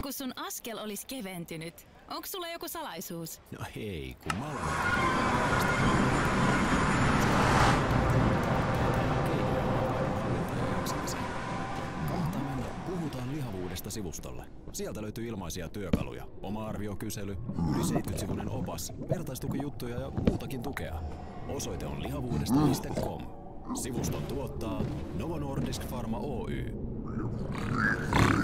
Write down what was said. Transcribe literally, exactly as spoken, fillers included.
kun sun askel olisi keventynyt. Onko sulla joku salaisuus? No hei, kun mä olen... Kannattaa mennä Puhutaan lihavuudesta -sivustolle. Sieltä löytyy ilmaisia työkaluja, oma arviokysely, yli seitsemänkymmentä-sivuinen opas, vertaistukijuttuja ja muutakin tukea. Osoite on lihavuudesta piste com. Sivuston tuottaa Novo Nordisk Pharma Oy.